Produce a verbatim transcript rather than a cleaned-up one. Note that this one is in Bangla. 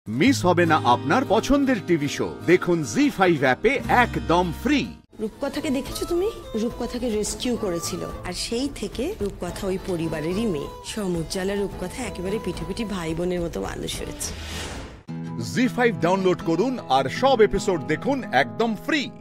মিস হবে না আপনার পছন্দের টিভি শো। দেখুন জি ফাইভ অ্যাপে একদম ফ্রি। রূপকথাকে দেখেছো তুমি? রূপকথাকে রেস্কিউ করেছিল, আর সেই থেকে রূপকথা ওই পরিবারেরই মেয়ে। সমুজ্জ্বলা রূপকথা একেবারে পিঠোপিঠি ভাই বোনের মতো মানুষ হয়েছে। জি ফাইভ ডাউনলোড করুন আর সব এপিসোড দেখুন একদম ফ্রি।